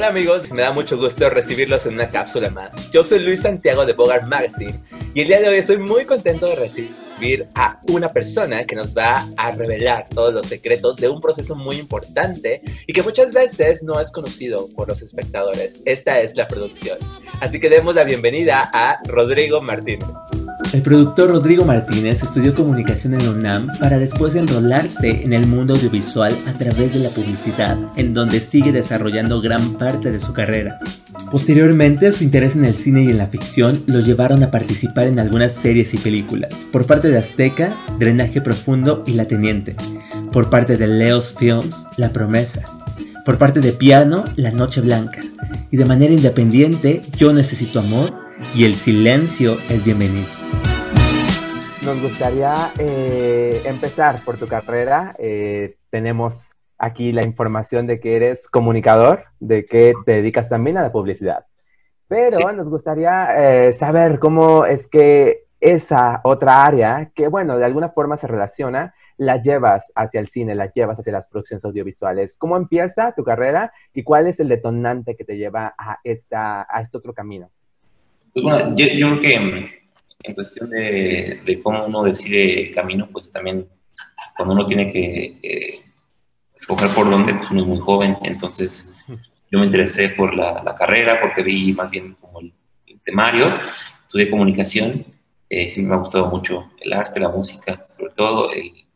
Hola amigos, me da mucho gusto recibirlos en una cápsula más. Yo soy Luis Santiago de Bogart Magazine y el día de hoy estoy muy contento de recibir a una persona que nos va a revelar todos los secretos de un proceso muy importante y que muchas veces no es conocido por los espectadores. Esta es la producción. Así que demos la bienvenida a Rodrigo Martínez. El productor Rodrigo Martínez estudió comunicación en la UNAM para después enrolarse en el mundo audiovisual a través de la publicidad, en donde sigue desarrollando gran parte de su carrera. Posteriormente, su interés en el cine y en la ficción lo llevaron a participar en algunas series y películas, por parte de Azteca, Drenaje Profundo y La Teniente, por parte de Leos Films, La Promesa, por parte de Piano, La Noche Blanca, y de manera independiente, Yo Necesito Amor y El Silencio es Bienvenido. Nos gustaría empezar por tu carrera. Tenemos aquí la información de que eres comunicador, de que te dedicas también a la publicidad. Pero sí, nos gustaría saber cómo es que esa otra área, que bueno, de alguna forma se relaciona, la llevas hacia el cine, la llevas hacia las producciones audiovisuales. ¿Cómo empieza tu carrera y cuál es el detonante que te lleva a este otro camino? Pues bueno, yo creo que en cuestión de cómo uno decide el camino, pues también cuando uno tiene que escoger por dónde, pues uno es muy joven. Entonces yo me interesé por la carrera porque vi más bien como el temario. Estudié comunicación, siempre me ha gustado mucho el arte, la música, sobre todo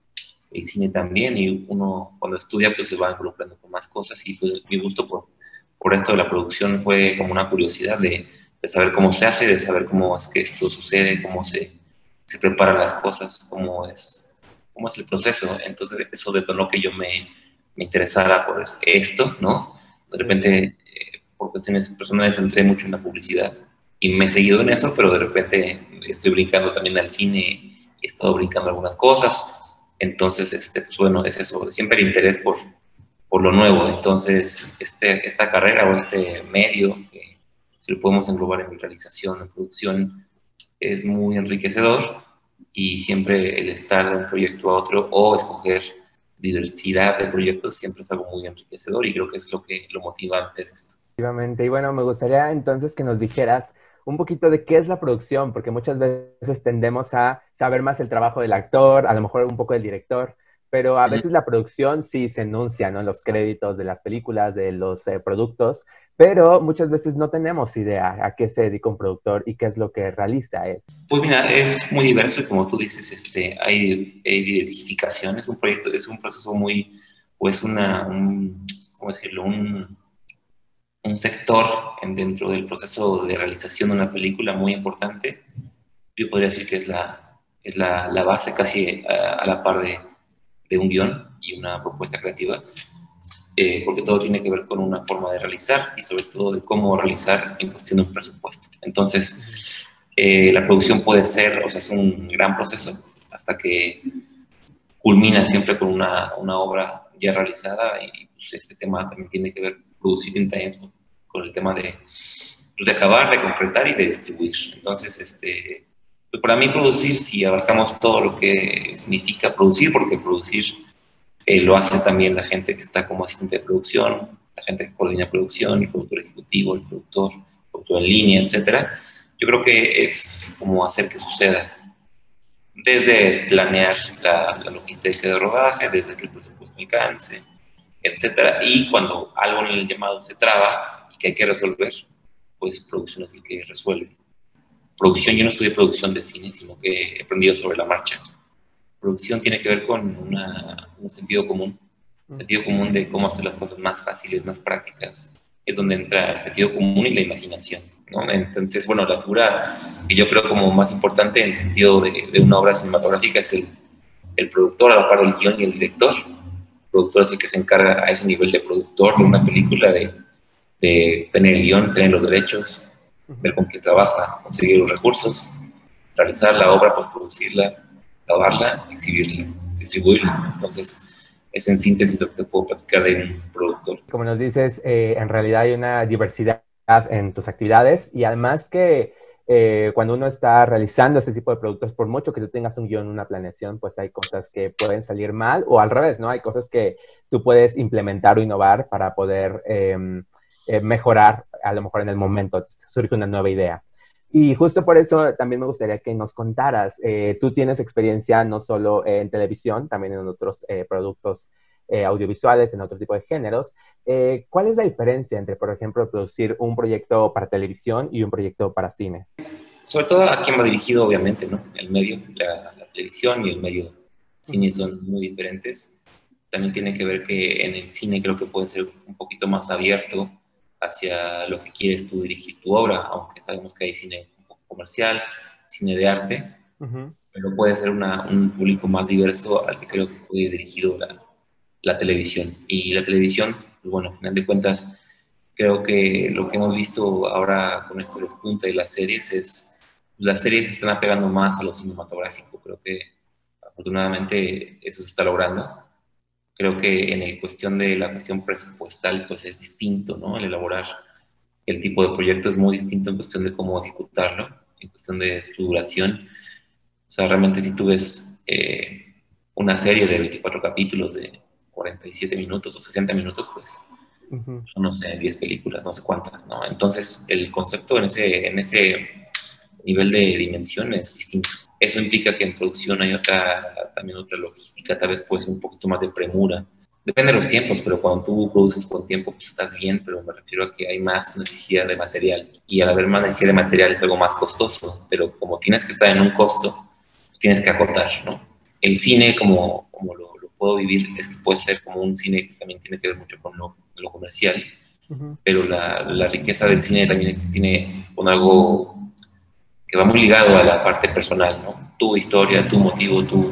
el cine también, y uno cuando estudia pues se va involucrando con más cosas, y pues mi gusto por esto de la producción fue como una curiosidad de saber cómo se hace, de saber cómo es que esto sucede, cómo se preparan las cosas, cómo es el proceso. Entonces eso detonó que yo me interesara por esto, ¿no? De repente, por cuestiones personales, entré mucho en la publicidad y me he seguido en eso, pero de repente estoy brincando también al cine y he estado brincando algunas cosas. Entonces, pues bueno, es eso, siempre el interés por lo nuevo. Entonces, esta carrera o este medio, que si lo podemos englobar en realización, en producción, es muy enriquecedor, y siempre el estar de un proyecto a otro o escoger diversidad de proyectos siempre es algo muy enriquecedor, y creo que es lo motivante de esto. Efectivamente. Y bueno, me gustaría entonces que nos dijeras un poquito de qué es la producción, porque muchas veces tendemos a saber más el trabajo del actor, a lo mejor un poco del director, pero a veces la producción sí se enuncia, ¿no? En los créditos de las películas, de los productos, pero muchas veces no tenemos idea a qué se dedica un productor y qué es lo que realiza él. Pues mira, es muy diverso, y como tú dices, hay diversificación. Es un proyecto, es un proceso muy, o es ¿cómo decirlo? Un sector dentro del proceso de realización de una película muy importante. Yo podría decir que es la base, casi a la par de un guión y una propuesta creativa, porque todo tiene que ver con una forma de realizar, y sobre todo de cómo realizar en cuestión de un presupuesto. Entonces, la producción puede ser, o sea, es un gran proceso hasta que culmina siempre con una obra ya realizada, y pues, este tema también tiene que ver, producir tiene con el tema de acabar, de concretar y de distribuir. Entonces, pues para mí producir, si abarcamos todo lo que significa producir, porque producir lo hace también la gente que está como asistente de producción, la gente que coordina producción, el productor ejecutivo, el productor en línea, etcétera. Yo creo que es como hacer que suceda, desde planear la logística de rodaje, desde que el presupuesto alcance, etcétera. Y cuando algo en el llamado se traba y que hay que resolver, pues producción es el que resuelve. Producción, yo no estudié producción de cine, sino que he aprendido sobre la marcha. Producción tiene que ver con un sentido común de cómo hacer las cosas más fáciles, más prácticas. Es donde entra el sentido común y la imaginación, ¿no? Entonces, bueno, la figura que yo creo como más importante en el sentido de una obra cinematográfica es el productor, a la par del guión, y el director. El productor es el que se encarga a ese nivel de productor de una película, de tener el guión, tener los derechos, ver con qué trabaja, conseguir los recursos, realizar la obra, postproducirla, grabarla, exhibirla, distribuirla. Entonces, es en síntesis lo que te puedo platicar de un productor. Como nos dices, en realidad hay una diversidad en tus actividades, y además que cuando uno está realizando este tipo de productos, por mucho que tú tengas un guión, una planeación, pues hay cosas que pueden salir mal, o al revés, ¿no? Hay cosas que tú puedes implementar o innovar para poder mejorar a lo mejor en el momento, surge una nueva idea. Y justo por eso también me gustaría que nos contaras, tú tienes experiencia no solo en televisión, también en otros productos audiovisuales, en otro tipo de géneros. ¿Cuál es la diferencia entre, por ejemplo, producir un proyecto para televisión y un proyecto para cine? Sobre todo a quien va dirigido, obviamente, ¿no? El medio, la televisión y el medio cine son muy diferentes. También tiene que ver que en el cine creo que puede ser un poquito más abierto hacia lo que quieres tú dirigir tu obra, aunque sabemos que hay cine un poco comercial, cine de arte, pero puede ser un público más diverso al que creo que puede ir dirigido la televisión. Y la televisión, pues bueno, al final de cuentas, creo que lo que hemos visto ahora con este despunte de las series se están apegando más a lo cinematográfico. Creo que afortunadamente eso se está logrando. Creo que en la cuestión presupuestal, pues es distinto, ¿no? El elaborar el tipo de proyecto es muy distinto en cuestión de cómo ejecutarlo, en cuestión de su duración. O sea, realmente si tú ves una serie de 24 capítulos de 47 minutos o 60 minutos, pues no sé, 10 películas, no sé cuántas, ¿no? Entonces, el concepto en ese nivel de dimensión es distinto. Eso implica que en producción hay también otra logística, tal vez puede ser un poquito más de premura. Depende de los tiempos, pero cuando tú produces con tiempo, pues estás bien, pero me refiero a que hay más necesidad de material. Y al haber más necesidad de material es algo más costoso, pero como tienes que estar en un costo, tienes que acotar, ¿no? El cine, como lo puedo vivir, es que puede ser como un cine que también tiene que ver mucho con lo comercial, pero la riqueza del cine también tiene con algo que va muy ligado a la parte personal, ¿no? Tu historia, tu motivo, tu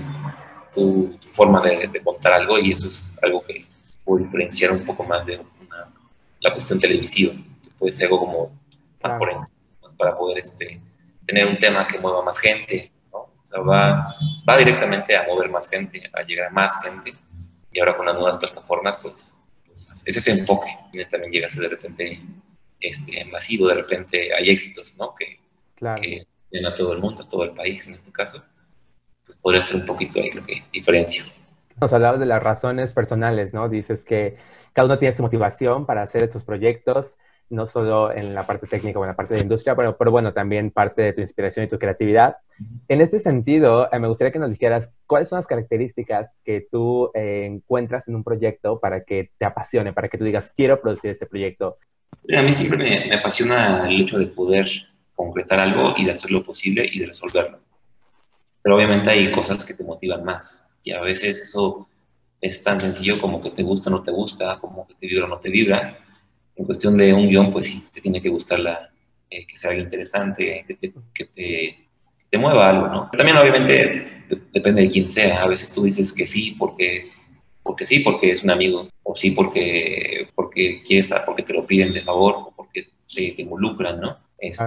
forma de contar algo, y eso es algo que puede diferenciar un poco más de la cuestión televisiva, que puede ser algo como más por ejemplo, más para poder tener un tema que mueva más gente, ¿no? O sea, va directamente a mover más gente, a llegar a más gente, y ahora con las nuevas plataformas, pues es ese enfoque. También llega a ser de repente masivo, de repente hay éxitos, ¿no? Que llenan a todo el mundo, a todo el país en este caso. Pues podría ser un poquito ahí lo que diferencia. Nos hablabas de las razones personales, ¿no? Dices que cada uno tiene su motivación para hacer estos proyectos, no solo en la parte técnica o en la parte de industria, pero bueno, también parte de tu inspiración y tu creatividad. En este sentido, me gustaría que nos dijeras cuáles son las características que tú encuentras en un proyecto para que te apasione, para que tú digas, quiero producir este proyecto. A mí siempre me apasiona el hecho de poder concretar algo y de hacer lo posible y de resolverlo. Pero obviamente hay cosas que te motivan más, y a veces eso es tan sencillo como que te gusta o no te gusta, como que te vibra o no te vibra. En cuestión de un guión, pues sí, te tiene que gustar que sea algo interesante, que te mueva algo, ¿no? Pero también obviamente depende de quién sea. A veces tú dices que sí porque sí, porque es un amigo, o sí porque quieres, porque te lo piden de favor, o porque te involucran, ¿no?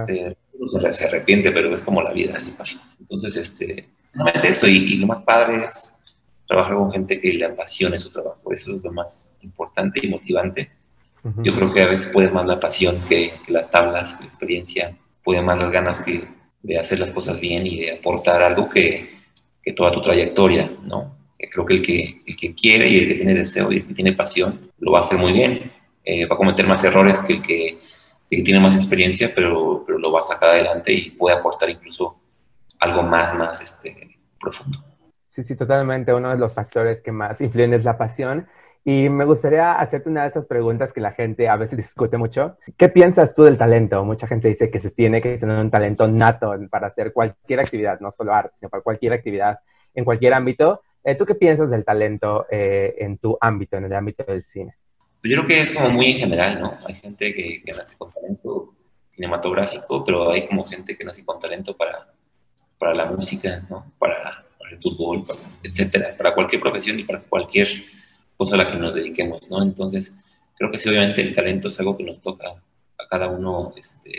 Uno se arrepiente, pero es como la vida, así pasa. Entonces, normalmente eso, y lo más padre es trabajar con gente que le apasione su trabajo. Eso es lo más importante y motivante. Yo creo que a veces puede más la pasión que las tablas, que la experiencia, puede más las ganas de hacer las cosas bien y de aportar algo que toda tu trayectoria, ¿no? Creo que el que quiere y el que tiene deseo y el que tiene pasión lo va a hacer muy bien. Va a cometer más errores que el que tiene más experiencia, pero lo va a sacar adelante y puede aportar incluso algo más profundo. Sí, totalmente. Uno de los factores que más influyen es la pasión. Y me gustaría hacerte una de esas preguntas que la gente a veces discute mucho. ¿Qué piensas tú del talento? Mucha gente dice que se tiene que tener un talento nato para hacer cualquier actividad, no solo arte, sino para cualquier actividad en cualquier ámbito. ¿Tú qué piensas del talento en tu ámbito, en el ámbito del cine? Yo creo que es como muy en general, ¿no? Hay gente que nace con talento cinematográfico, pero hay como gente que nace con talento para la música, ¿no? Para el fútbol, etcétera, para cualquier profesión y para cualquier cosa a la que nos dediquemos, ¿no? Entonces, creo que sí, obviamente el talento es algo que nos toca a cada uno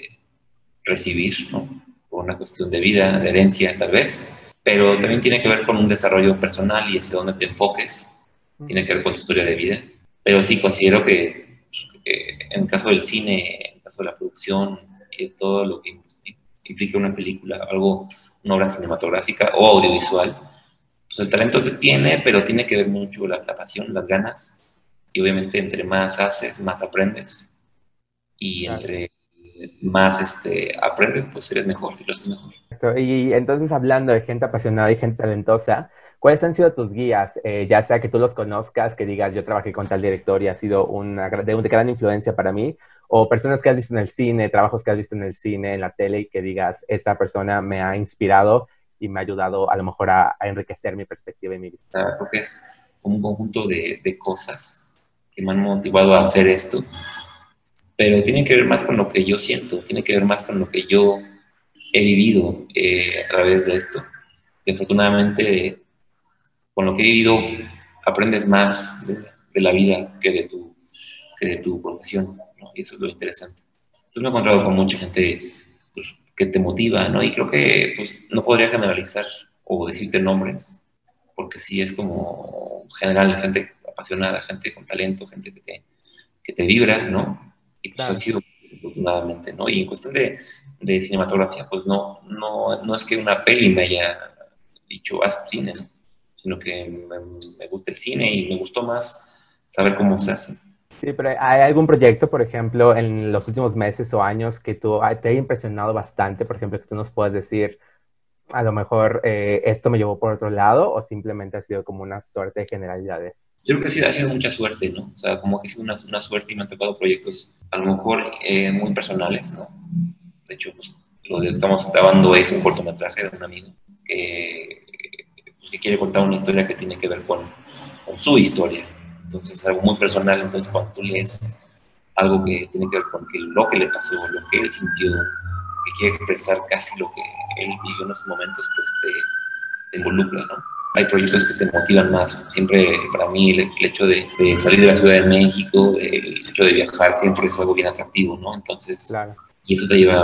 recibir, ¿no? Por una cuestión de vida, de herencia, tal vez, pero también tiene que ver con un desarrollo personal y hacia dónde te enfoques, tiene que ver con tu historia de vida. Pero sí, considero que en el caso del cine, en el caso de la producción y de todo lo que implica una película, una obra cinematográfica o audiovisual, pues el talento se tiene, pero tiene que ver mucho la pasión, las ganas, y obviamente entre más haces, más aprendes. y Claro. entre más aprendes, pues eres mejor y lo haces mejor. Y entonces, hablando de gente apasionada y gente talentosa, ¿cuáles han sido tus guías? Ya sea que tú los conozcas, que digas, yo trabajé con tal director y ha sido de gran influencia para mí, o personas que has visto en el cine, trabajos que has visto en el cine, en la tele, y que digas, esta persona me ha inspirado y me ha ayudado a lo mejor a enriquecer mi perspectiva y mi vida. O sea, creo que es como un conjunto de cosas que me han motivado a hacer esto, pero tiene que ver más con lo que yo siento, tiene que ver más con lo que yo he vivido a través de esto, que afortunadamente con lo que he vivido aprendes más de la vida que de tu profesión, ¿no? Y eso es lo interesante. Entonces me he encontrado con mucha gente pues, que te motiva, ¿no? Y creo que pues, no podría generalizar o decirte nombres, porque sí es como general, gente apasionada, gente con talento, gente que te vibra, ¿no? Y pues Claro. ha sido afortunadamente, ¿no? Y en cuestión de cinematografía, pues no es que una peli me haya dicho, haz cine, ¿no? Sino que me gusta el cine y me gustó más saber cómo se hace. Sí, pero ¿hay algún proyecto, por ejemplo, en los últimos meses o años que te haya impresionado bastante? Por ejemplo, que tú nos puedas decir, a lo mejor esto me llevó por otro lado, o simplemente ha sido como una suerte de generalidades. Yo creo que sí ha sido mucha suerte, ¿no? O sea, como que ha sido una suerte y me han tocado proyectos a lo mejor muy personales, ¿no? De hecho, pues, lo que estamos grabando es un cortometraje de un amigo que quiere contar una historia que tiene que ver con su historia. Entonces, algo muy personal. Entonces, cuando tú lees algo que tiene que ver con lo que le pasó, lo que él sintió, que quiere expresar casi lo que él vivió en esos momentos, pues te involucra, ¿no? Hay proyectos que te motivan más. Siempre, para mí, el hecho de salir de la Ciudad de México, el hecho de viajar, siempre es algo bien atractivo, ¿no? Entonces, Claro. y eso te lleva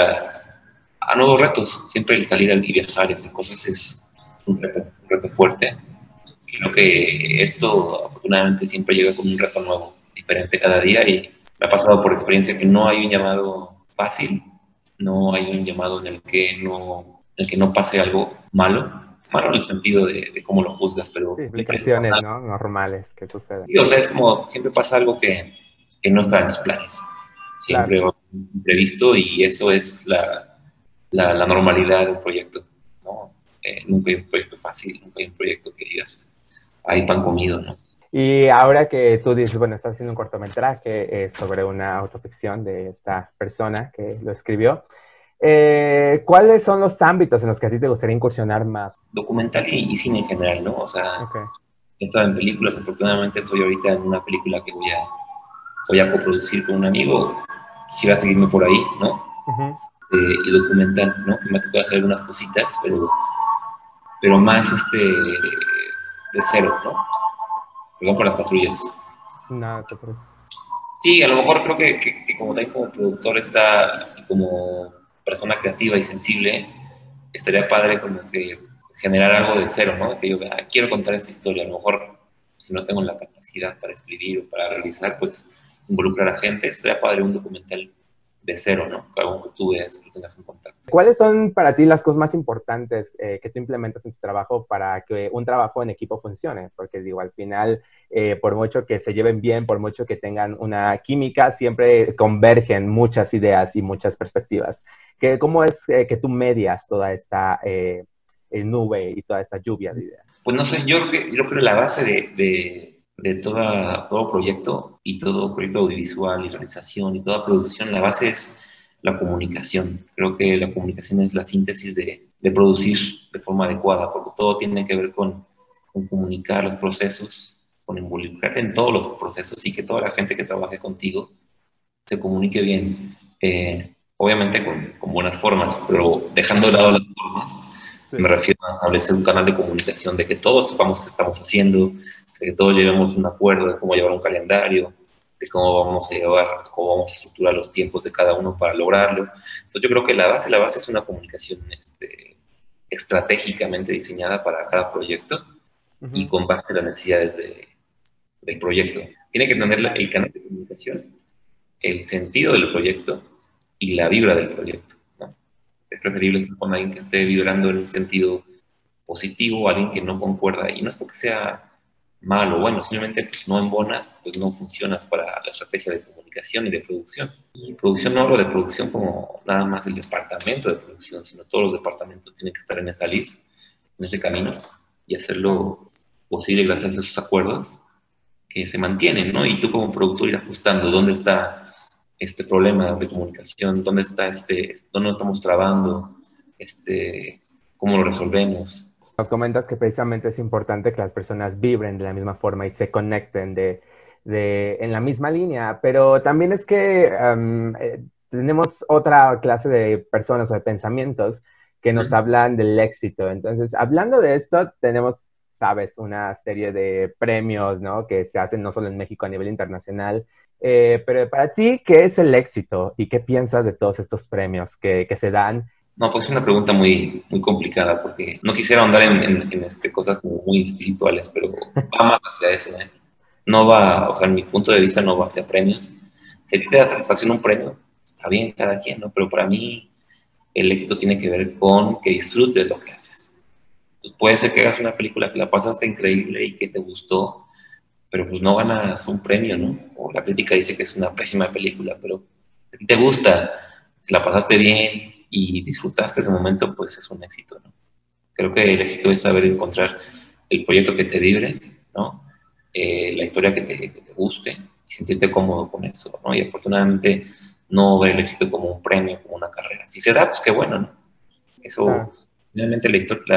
a nuevos retos. Siempre el salir y viajar y hacer cosas es un reto fuerte. Creo que esto, afortunadamente, siempre llega con un reto nuevo, diferente cada día, y me ha pasado por experiencia que no hay un llamado fácil, no hay un llamado en el que no pase algo malo en el sentido de cómo lo juzgas, pero Sí, siempre implicaciones, pasa, ¿no? Normales que suceden. o sea, es como siempre pasa algo que no está en tus planes, Claro. siempre imprevisto, y eso es la normalidad de un proyecto, ¿no? Nunca hay un proyecto fácil, nunca hay un proyecto que digas, hay pan comido, ¿no? Y ahora que tú dices, bueno, estás haciendo un cortometraje sobre una autoficción de esta persona que lo escribió, ¿cuáles son los ámbitos en los que a ti te gustaría incursionar más? Documental y cine en general, ¿no? O sea, Okay. he estado en películas, afortunadamente estoy ahorita en una película que voy a coproducir con un amigo, quisiera seguirme por ahí, ¿no? Uh-huh. Y documental, ¿no? Que me ha tocado hacer algunas cositas, pero más de cero, ¿no? Perdón por las patrullas. No, te preocupes. Sí, a lo mejor creo que como también como productor está, y como persona creativa y sensible, estaría padre como que generar algo de cero, ¿no? Que yo quiero contar esta historia, a lo mejor si no tengo la capacidad para escribir o para realizar, pues involucrar a gente, estaría padre un documental de cero, ¿no? Algo que tú veas, que tengas un contacto. ¿Cuáles son para ti las cosas más importantes que tú implementas en tu trabajo para que un trabajo en equipo funcione? Porque digo, al final, por mucho que se lleven bien, por mucho que tengan una química, siempre convergen muchas ideas y muchas perspectivas. ¿Cómo es que tú medias toda esta nube y toda esta lluvia de ideas? Pues no sé, yo creo que la base de todo proyecto y todo proyecto audiovisual y realización y toda producción, la base es la comunicación. Creo que la comunicación es la síntesis de producir de forma adecuada, porque todo tiene que ver con comunicar los procesos, con involucrarte en todos los procesos y que toda la gente que trabaje contigo se comunique bien. Obviamente con buenas formas, pero dejando de lado las formas, Sí. me refiero a establecer un canal de comunicación de que todos sepamos qué estamos haciendo, de que todos llevemos un acuerdo de cómo llevar un calendario, de cómo vamos a estructurar los tiempos de cada uno para lograrlo. Entonces yo creo que la base es una comunicación estratégicamente diseñada para cada proyecto y con base en las necesidades del proyecto. Tiene que tener el canal de comunicación, el sentido del proyecto y la vibra del proyecto, ¿no? Es preferible estar con alguien que esté vibrando en un sentido positivo, alguien que no concuerda, y no es porque sea mal o bueno, simplemente pues, no embonas, pues no funcionas para la estrategia de comunicación y de producción. Y producción no hablo de producción como nada más el departamento de producción, sino todos los departamentos tienen que estar en esa lid, en ese camino, y hacerlo posible gracias a esos acuerdos que se mantienen, ¿no? Y tú como productor ir ajustando dónde está este problema de comunicación, dónde está dónde estamos trabando, cómo lo resolvemos. Nos comentas que precisamente es importante que las personas vibren de la misma forma y se conecten en la misma línea, pero también es que tenemos otra clase de personas o de pensamientos que nos hablan del éxito. Entonces, hablando de esto, tenemos, sabes, una serie de premios, ¿no? Que se hacen no solo en México, a nivel internacional. Pero para ti, ¿qué es el éxito? ¿Y qué piensas de todos estos premios que se dan? No, pues es una pregunta muy, muy complicada porque no quisiera ahondar en cosas como muy espirituales, pero va más hacia eso, ¿eh? No va, o sea, en mi punto de vista no va hacia premios. Si a ti te da satisfacción un premio, está bien cada quien, ¿no? Pero para mí el éxito tiene que ver con que disfrutes lo que haces. Pues puede ser que hagas una película que la pasaste increíble y que te gustó, pero pues no ganas un premio, ¿no? O la crítica dice que es una pésima película, pero a ti te gusta, si la pasaste bien y disfrutaste ese momento, pues es un éxito, ¿no? Creo que el éxito es saber encontrar el proyecto que te vibre, ¿no? La historia que te guste y sentirte cómodo con eso, ¿no? Y afortunadamente no ver el éxito como un premio, como una carrera. Si se da, pues qué bueno, ¿no? Eso, finalmente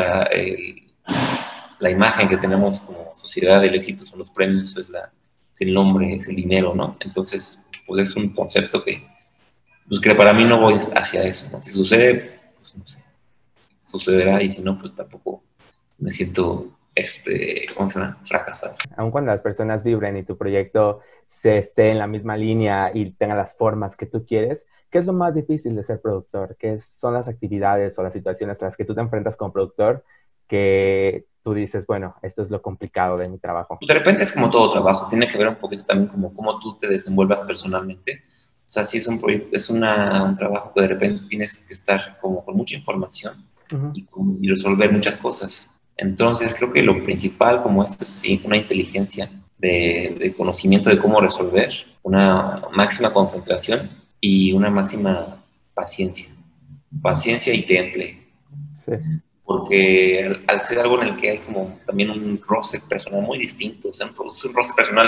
la imagen que tenemos como sociedad del éxito son los premios, es el nombre, es el dinero, ¿no? Entonces, pues es un concepto pues que para mí no voy hacia eso, ¿no? Si sucede, pues no sé, sucederá y si no, pues tampoco me siento, ¿cómo se llama? Fracasado. Aun cuando las personas vibren y tu proyecto se esté en la misma línea y tenga las formas que tú quieres, ¿qué es lo más difícil de ser productor? ¿Qué son las actividades o las situaciones a las que tú te enfrentas como productor que tú dices, bueno, esto es lo complicado de mi trabajo? De repente es como todo trabajo, tiene que ver un poquito también como cómo tú te desenvuelvas personalmente. O sea, si es un proyecto, es un trabajo que de repente tienes que estar como con mucha información y resolver muchas cosas. Entonces, creo que lo principal como esto es sí, una inteligencia de conocimiento de cómo resolver, una máxima concentración y una máxima paciencia. Paciencia y temple. Sí. Porque al ser algo en el que hay como también un roce personal muy distinto, o sea, un roce personal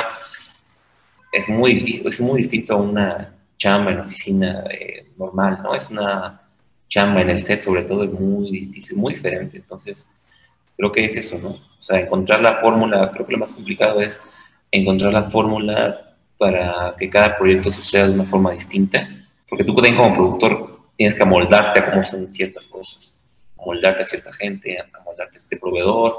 es muy difícil, es muy distinto a una chamba en oficina normal, ¿no? Es una chamba en el set, sobre todo, es muy difícil, muy diferente. Entonces, creo que es eso, ¿no? O sea, encontrar la fórmula, creo que lo más complicado es encontrar la fórmula para que cada proyecto suceda de una forma distinta, porque tú también como productor tienes que amoldarte a cómo son ciertas cosas, amoldarte a cierta gente, amoldarte a este proveedor,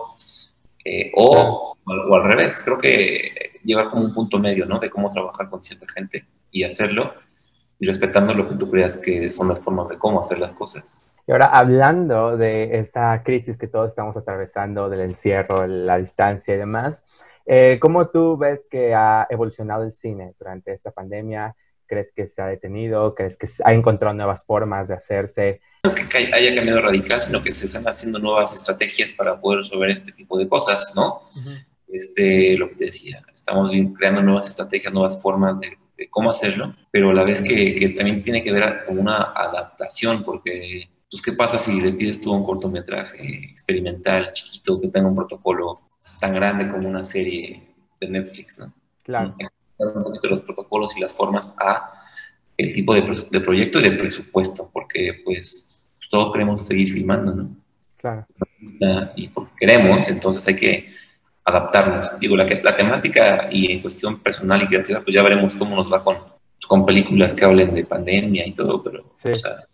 o al revés, creo que llevar como un punto medio, ¿no? De cómo trabajar con cierta gente y hacerlo, y respetando lo que tú creas que son las formas de cómo hacer las cosas. Y ahora, hablando de esta crisis que todos estamos atravesando, del encierro, la distancia y demás, ¿cómo tú ves que ha evolucionado el cine durante esta pandemia? ¿Crees que se ha detenido? ¿Crees que ha encontrado nuevas formas de hacerse? No es que haya cambiado radical, sino que se están haciendo nuevas estrategias para poder resolver este tipo de cosas, ¿no? Lo que te decía, estamos creando nuevas estrategias, nuevas formas de cómo hacerlo, pero a la vez que también tiene que ver con una adaptación, porque pues, ¿qué pasa si le pides tú un cortometraje experimental, chiquito, que tenga un protocolo tan grande como una serie de Netflix, ¿no? Claro. Un poquito los protocolos y las formas a el tipo de proyecto y de presupuesto, porque pues todos queremos seguir filmando, ¿no? Claro. Y porque queremos, entonces hay que adaptarnos. Digo, la temática y en cuestión personal y creativa, pues ya veremos cómo nos va con películas que hablen de pandemia y todo, pero sí. O sea,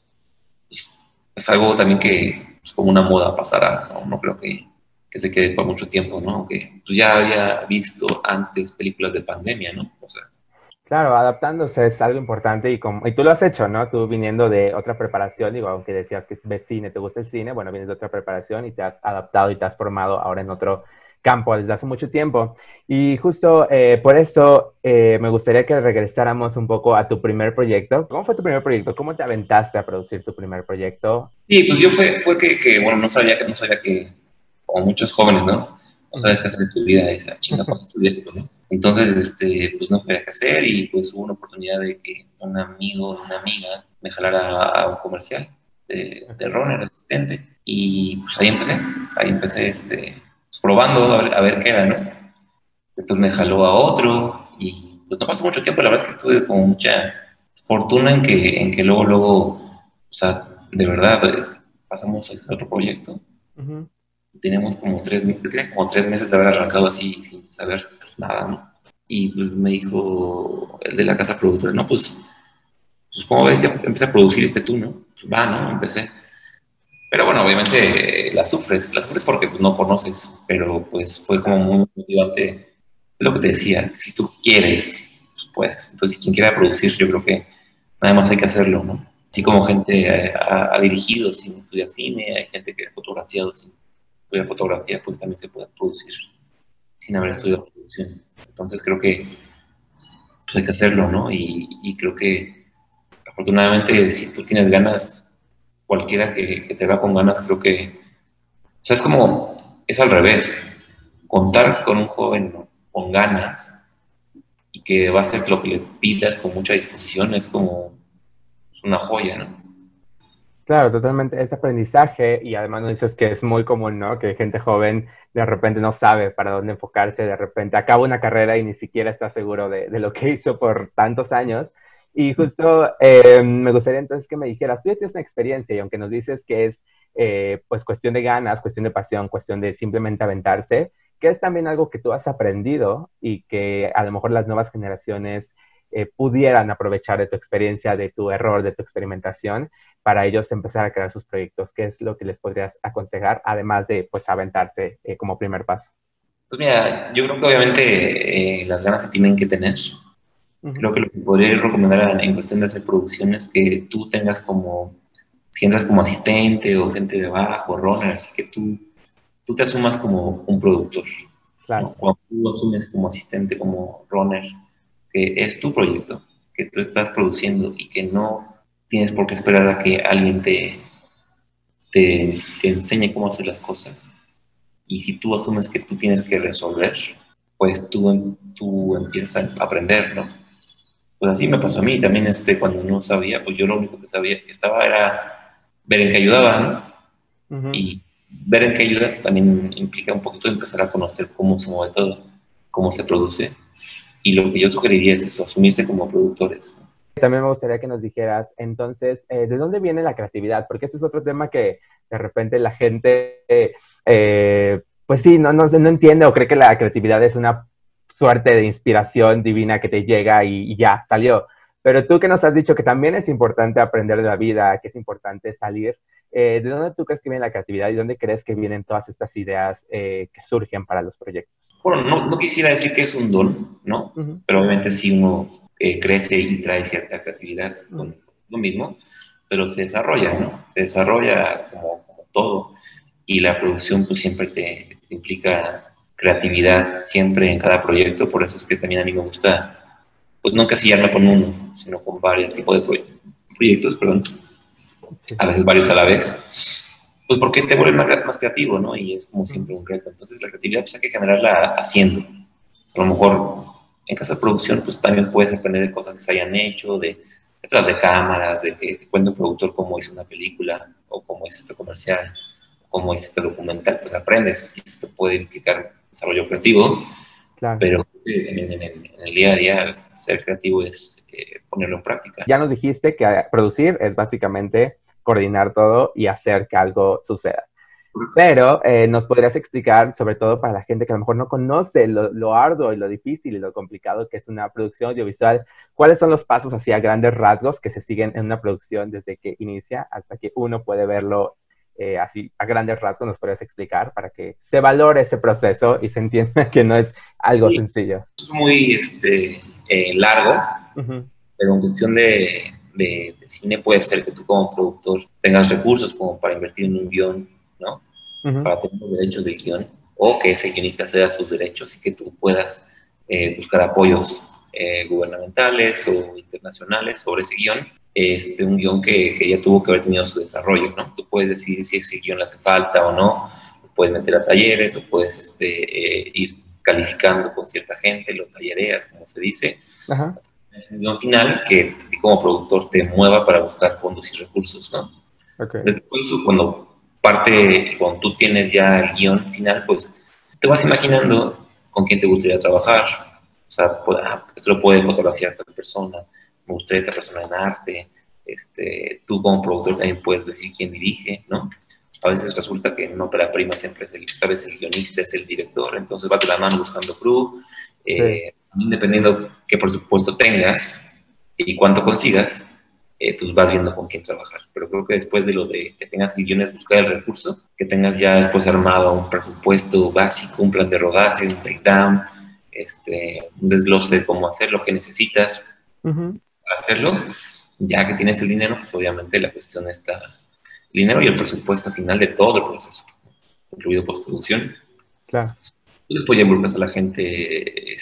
es algo también que pues, como una moda pasará, ¿no? No creo que se quede por mucho tiempo, ¿no? Que pues ya había visto antes películas de pandemia, ¿no? O sea, claro, adaptándose es algo importante y tú lo has hecho, ¿no? Tú viniendo de otra preparación, digo, aunque decías que ves cine, te gusta el cine, bueno, vienes de otra preparación y te has adaptado y te has formado ahora en otro campo desde hace mucho tiempo. Y justo por esto me gustaría que regresáramos un poco a tu primer proyecto. ¿Cómo fue tu primer proyecto? ¿Cómo te aventaste a producir tu primer proyecto? Sí, pues yo fue que bueno, no sabía que, como muchos jóvenes, ¿no? no sabes qué hacer en tu vida, esa chinga, ¿para qué estudias esto, no? Entonces, pues no sabía qué hacer y pues hubo una oportunidad de que un amigo de una amiga me jalara a un comercial de runner, asistente, y pues ahí empecé, pues, probando a ver qué era, ¿no? Después me jaló a otro y pues no pasó mucho tiempo, la verdad es que tuve como mucha fortuna en que luego, o sea, de verdad, pasamos a otro proyecto. Teníamos como como 3 meses de haber arrancado así sin saber pues, nada, ¿no? Y pues me dijo el de la casa productora, no, pues ¿cómo ves? Ya empecé a producir tú, ¿no? Pues va, ¿no? Empecé. Pero bueno, obviamente la sufres porque pues, no conoces, pero pues fue como muy motivante lo que te decía, que si tú quieres, pues puedes. Entonces, si quien quiera producir, yo creo que nada más hay que hacerlo, ¿no? Así como gente ha dirigido sin estudiar cine, hay gente que ha fotografiado sin estudiar fotografía, pues también se puede producir sin haber estudiado producción. Entonces creo que pues, hay que hacerlo, ¿no? Y creo que afortunadamente si tú tienes ganas, cualquiera que te va con ganas, creo que, o sea, es al revés. Contar con un joven, ¿no?, con ganas y que va a hacer lo que le pidas con mucha disposición es como una joya, ¿no? Claro, totalmente. Este aprendizaje, y además nos dices que es muy común, ¿no? Que gente joven de repente no sabe para dónde enfocarse, de repente acaba una carrera y ni siquiera está seguro de lo que hizo por tantos años. Y justo me gustaría entonces que me dijeras, tú ya tienes una experiencia y aunque nos dices que es pues cuestión de ganas, cuestión de pasión, cuestión de simplemente aventarse, que es también algo que tú has aprendido y que a lo mejor las nuevas generaciones pudieran aprovechar de tu experiencia, de tu error, de tu experimentación para ellos empezar a crear sus proyectos. ¿Qué es lo que les podrías aconsejar, además de, pues, aventarse como primer paso? Pues mira, yo creo que obviamente las ganas se tienen que tener. Creo que lo que podría recomendar en cuestión de hacer producciones es que tú tengas como, si entras como asistente o gente de abajo, runner, así que tú te asumas como un productor. Claro. ¿No? Cuando tú asumes como asistente, como runner, que es tu proyecto, que tú estás produciendo y que no tienes por qué esperar a que alguien te enseñe cómo hacer las cosas. Y si tú asumes que tú tienes que resolver, pues tú empiezas a aprender, ¿no? Pues así me pasó a mí también, cuando no sabía, pues yo lo único que sabía que estaba era ver en qué ayudaba, ¿no? Y ver en qué ayudas también implica un poquito empezar a conocer cómo se mueve todo, cómo se produce. Y lo que yo sugeriría es eso, asumirse como productores, ¿no? También me gustaría que nos dijeras, entonces, ¿de dónde viene la creatividad? Porque este es otro tema que de repente la gente, pues sí, no entiende o cree que la creatividad es una suerte de inspiración divina que te llega y ya, salió. Pero tú que nos has dicho que también es importante aprender de la vida, que es importante salir, ¿de dónde tú crees que viene la creatividad y dónde crees que vienen todas estas ideas que surgen para los proyectos? Bueno, no quisiera decir que es un don, ¿no? Pero obviamente sí uno crece y trae cierta creatividad con lo mismo, pero se desarrolla, ¿no? Se desarrolla como todo. Y la producción pues siempre te implica creatividad, siempre en cada proyecto. Por eso es que también a mí me gusta, pues no encasillarme con uno, sino con varios tipos de proyectos, perdón. A veces varios a la vez. Pues porque te vuelves más creativo, ¿no? Y es como siempre un reto. Entonces la creatividad pues hay que generarla haciendo. A lo mejor en caso de producción pues también puedes aprender de cosas que se hayan hecho, detrás de cámaras, de que te cuente un productor cómo hizo una película o cómo hizo este comercial, cómo hizo este documental, pues aprendes y eso te puede implicar desarrollo creativo. Claro. Pero en el día a día ser creativo es ponerlo en práctica. Ya nos dijiste que producir es básicamente coordinar todo y hacer que algo suceda. Pero nos podrías explicar, sobre todo para la gente que a lo mejor no conoce lo arduo y lo difícil y lo complicado que es una producción audiovisual, ¿cuáles son los pasos hacia grandes rasgos que se siguen en una producción desde que inicia hasta que uno puede verlo así a grandes rasgos? ¿Nos podrías explicar para que se valore ese proceso y se entienda que no es algo sencillo? Es muy largo, pero en cuestión de cine puede ser que tú como productor tengas recursos como para invertir en un guión, ¿no? Para tener los derechos del guión, o que ese guionista ceda sus derechos y que tú puedas buscar apoyos gubernamentales o internacionales sobre ese guión. Un guión que ya tuvo que haber tenido su desarrollo, ¿no? Tú puedes decidir si ese guión le hace falta o no, puedes meter a talleres, lo puedes ir calificando con cierta gente, lo tallereas, como se dice. Ajá. Es un guión final que a ti como productor te mueva para buscar fondos y recursos, ¿no? Okay. Después, cuando tú tienes ya el guión final, pues te vas imaginando con quién te gustaría trabajar. O sea, esto lo puede fotografiar tal persona, me gustaría esta persona en arte. Tú como productor también puedes decir quién dirige, ¿no? A veces resulta que en ópera prima siempre es tal vez el guionista es el director, entonces vas de la mano buscando crew. Sí. Dependiendo qué presupuesto tengas y cuánto consigas, pues vas viendo con quién trabajar. Pero creo que después de lo de que tengas el guion es buscar el recurso, que tengas ya después armado un presupuesto básico, un plan de rodaje, un breakdown, un desglose de cómo hacer lo que necesitas para hacerlo. Ya que tienes el dinero, pues obviamente la cuestión está el dinero y el presupuesto final de todo el proceso, incluido postproducción. Claro. Y después ya involucras a la gente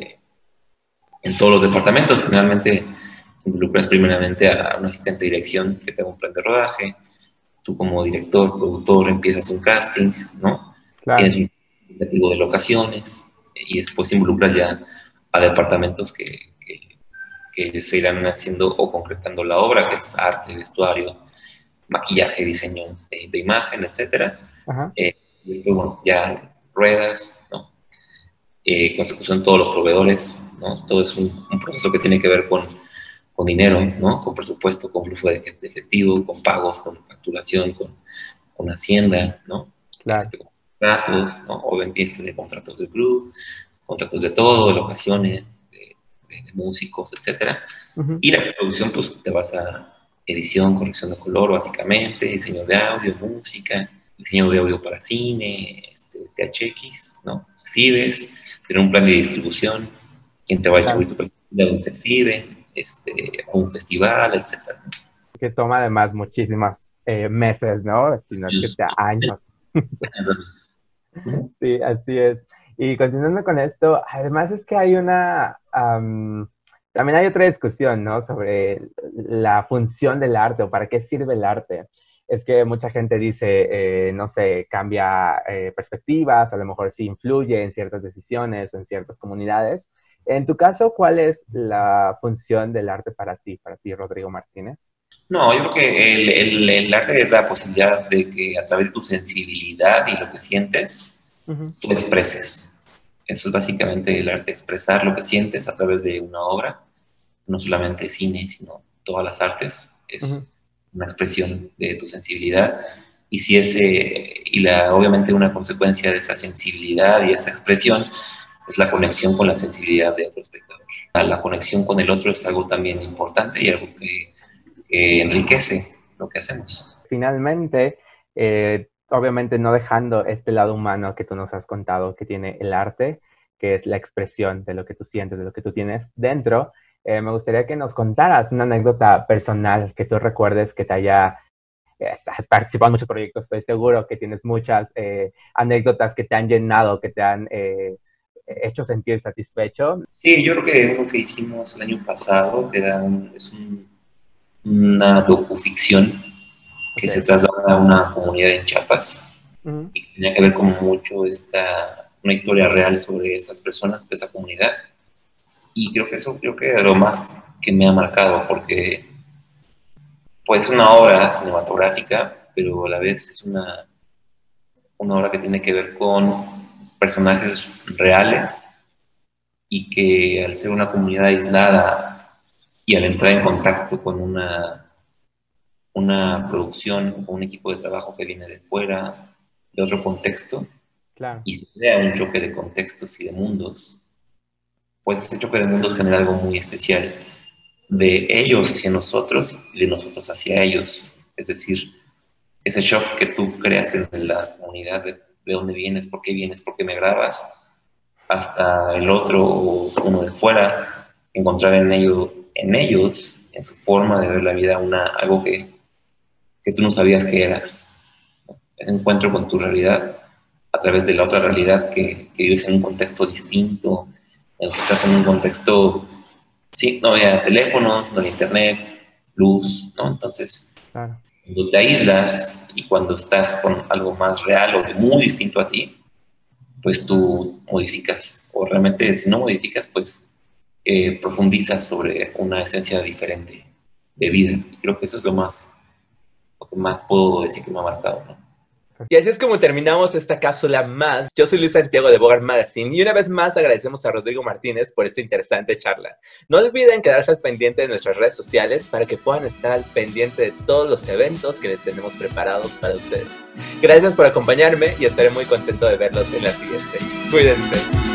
en todos los departamentos. Generalmente involucras primeramente a un asistente de dirección que te haga un plan de rodaje. Tú como director, productor, empiezas un casting, ¿no? Claro. Tienes un indicativo de locaciones y después involucras ya a departamentos que se irán haciendo o concretando la obra, que es arte, vestuario, maquillaje, diseño de imagen, etcétera. Y después, bueno, ya ruedas, ¿no? Consecución todos los proveedores, ¿no? Todo es un proceso que tiene que ver con dinero, ¿no? Con presupuesto, con flujo de efectivo, con pagos, con facturación, con Hacienda, ¿no? Claro. Con contratos, ¿no? Obviamente tienes que tener contratos de crew, contratos de todo, de locaciones, de músicos, etcétera. Y la producción, pues te vas a edición, corrección de color, básicamente, diseño de audio, música, diseño de audio para cine, THX, ¿no? Exhibes, tener un plan de distribución, quién te va a distribuir tu película, dónde se exhibe, a un festival, etcétera. Que toma además muchísimas meses, ¿no? Sino que años. Sí, así es. Y continuando con esto, además es que hay también hay otra discusión, ¿no? Sobre la función del arte o para qué sirve el arte. Es que mucha gente dice, no sé, cambia perspectivas, a lo mejor sí influye en ciertas decisiones o en ciertas comunidades. En tu caso, ¿cuál es la función del arte para ti, Rodrigo Martínez? No, yo creo que el arte es la posibilidad de que a través de tu sensibilidad y lo que sientes, tú expreses. Eso es básicamente el arte, expresar lo que sientes a través de una obra, no solamente cine, sino todas las artes. Es una expresión de tu sensibilidad. Y si obviamente una consecuencia de esa sensibilidad y esa expresión es la conexión con la sensibilidad de otro espectador. La conexión con el otro es algo también importante y algo que enriquece lo que hacemos. Finalmente, obviamente no dejando este lado humano que tú nos has contado que tiene el arte, que es la expresión de lo que tú sientes, de lo que tú tienes dentro, me gustaría que nos contaras una anécdota personal que tú recuerdes que te haya... Has participado en muchos proyectos, estoy seguro que tienes muchas anécdotas que te han llenado, que te han hecho sentir satisfecho. Sí, yo creo que uno que hicimos el año pasado, que era una docuficción que se traslada a una comunidad en Chiapas y que tenía que ver con mucho una historia real sobre estas personas, de esta comunidad. Y creo que es lo más que me ha marcado, porque pues es una obra cinematográfica, pero a la vez es una obra que tiene que ver con personajes reales y que al ser una comunidad aislada y al entrar en contacto con una producción o un equipo de trabajo que viene de fuera, de otro contexto, claro, y se crea un choque de contextos y de mundos, pues ese choque de mundos genera algo muy especial de ellos hacia nosotros y de nosotros hacia ellos. Es decir, ese shock que tú creas en la comunidad de dónde vienes, por qué me grabas, hasta el otro o uno de fuera, encontrar en ellos, en su forma de ver la vida, algo que tú no sabías que eras. Ese encuentro con tu realidad a través de la otra realidad que vives en un contexto distinto, en el que estás en un contexto, sí, no había teléfonos, no había internet, luz, ¿no? Entonces, claro, Cuando te aíslas y cuando estás con algo más real o muy distinto a ti, pues tú modificas, o realmente si no modificas, pues profundizas sobre una esencia diferente de vida. Y creo que eso es lo que más puedo decir que me ha marcado, ¿no? Y así es como terminamos esta cápsula más. Yo soy Luis Santiago de Bogart Magazine y una vez más agradecemos a Rodrigo Martínez por esta interesante charla. No olviden quedarse al pendiente de nuestras redes sociales para que puedan estar al pendiente de todos los eventos que les tenemos preparados para ustedes. Gracias por acompañarme y estaré muy contento de verlos en la siguiente. Cuídense.